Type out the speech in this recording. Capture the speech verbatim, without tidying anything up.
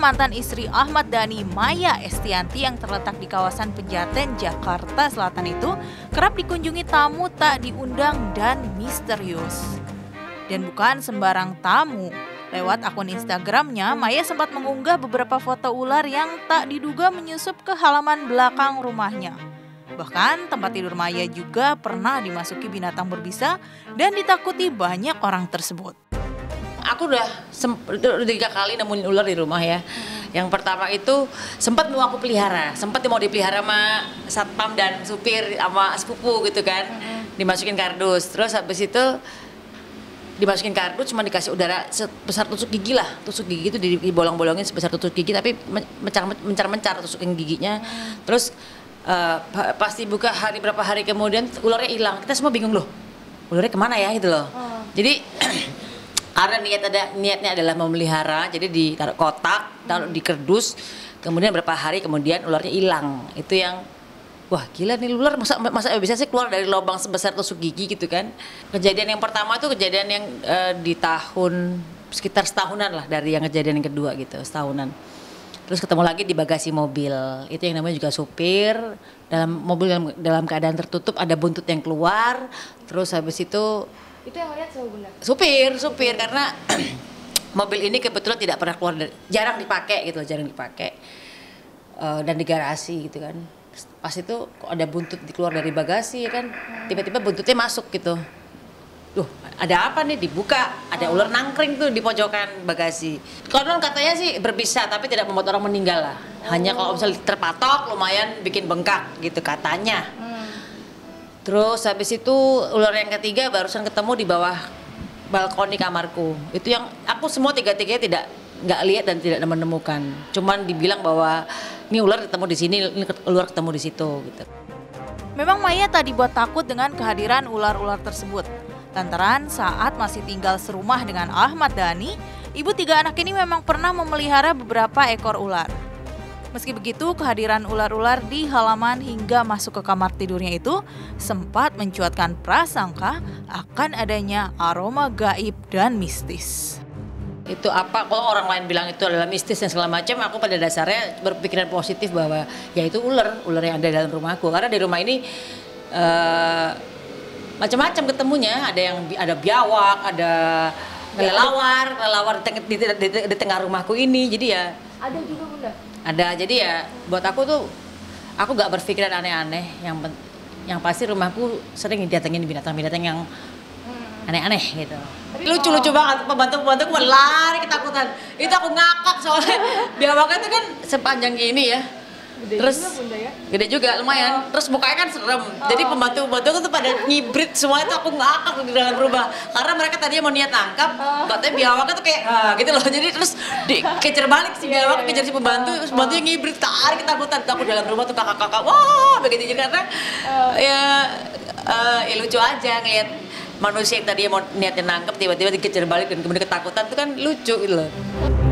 mantan istri Ahmad Dhani, Maya Estianty, yang terletak di kawasan Pejaten, Jakarta Selatan itu kerap dikunjungi tamu tak diundang dan misterius. Dan bukan sembarang tamu. Lewat akun Instagramnya, Maya sempat mengunggah beberapa foto ular yang tak diduga menyusup ke halaman belakang rumahnya. Bahkan tempat tidur Maya juga pernah dimasuki binatang berbisa dan ditakuti banyak orang tersebut. Aku udah udah tiga kali nemuin ular di rumah ya. Yang pertama itu sempat mau aku pelihara, sempat mau dipelihara sama satpam dan supir sama sepupu gitu kan, dimasukin kardus. Terus habis itu dimasukin kardus cuma dikasih udara sebesar tusuk gigi lah, tusuk gigi itu dibolong-bolongin sebesar tusuk gigi tapi mencar-mencar tusukin giginya. Terus uh, pasti buka hari berapa hari kemudian ularnya hilang. Kita semua bingung loh, ularnya kemana ya gitu loh. Oh. Jadi karena niat ada niatnya adalah memelihara, jadi ditaruh kotak, taruh di kardus, kemudian berapa hari kemudian ularnya hilang. Itu yang wah gila nih ular, masa, masa bisa sih keluar dari lubang sebesar tusuk gigi gitu kan. Kejadian yang pertama itu kejadian yang uh, di tahun sekitar setahunan lah dari yang kejadian yang kedua gitu, setahunan. Terus ketemu lagi di bagasi mobil, itu yang namanya juga supir, dalam mobil dalam, dalam keadaan tertutup ada buntut yang keluar. Terus habis itu itu yang lihat siapa Bunda? Supir, supir karena mobil ini kebetulan tidak pernah keluar dari, jarang dipakai gitu, jarang dipakai uh, dan di garasi gitu kan. Pas itu kok ada buntut keluar dari bagasi ya kan, tiba-tiba buntutnya masuk gitu. Duh, ada apa nih? Dibuka, ada ular nangkring tuh di pojokan bagasi. Konon katanya sih berbisa tapi tidak membuat orang meninggal lah. Hanya kalau misalnya terpatok lumayan bikin bengkak gitu katanya. Terus habis itu ular yang ketiga barusan ketemu di bawah balkoni kamarku. Itu yang aku semua tiga-tiganya tidak nggak lihat dan tidak menemukan. Cuman dibilang bahwa ini ular ketemu di sini, ini ular ketemu di situ gitu. Memang Maya tak dibuat takut dengan kehadiran ular-ular tersebut. Lantaran saat masih tinggal serumah dengan Ahmad Dhani, ibu tiga anak ini memang pernah memelihara beberapa ekor ular. Meski begitu, kehadiran ular-ular di halaman hingga masuk ke kamar tidurnya itu sempat mencuatkan prasangka akan adanya aroma gaib dan mistis. Itu apa, kalau orang lain bilang itu adalah mistis dan segala macam, aku pada dasarnya berpikiran positif bahwa ya itu ular, ular yang ada dalam rumahku. Karena di rumah ini uh, macam-macam ketemunya, ada yang ada biawak, ada kelelawar, kelelawar di, di, di, di tengah rumahku ini. Jadi ya ada juga Bunda. Ada, jadi ya buat aku tuh aku gak berpikiran aneh-aneh. Yang yang pasti rumahku sering didatengin binatang-binatang yang aneh-aneh gitu. Lucu-lucu banget, pembantu-pembantu gue lari ketakutan. Itu aku ngakak soalnya biawaknya itu kan sepanjang gini ya. Gede terus juga Bunda ya? Gede juga lumayan. Oh. Terus mukanya kan serem. Oh. Jadi pembantu-pembantu tuh pada ngibrit semua, itu aku ngakak di dalam rumah. Karena mereka tadinya mau niat nangkap, oh. katanya biawaknya tuh kayak ah, gitu loh. Jadi terus dikejar balik si biawak, yeah, kejar si pembantu, oh. pembantunya ngibrit, tarik ketakutan. Aku dalam rumah tuh kakak-kakak, wah begitu. Jadi karena oh. ya, uh, ya lucu aja ngeliat manusia yang tadinya mau niatnya nangkep tiba-tiba dikejar balik dan kemudian ketakutan, itu kan lucu gitu loh.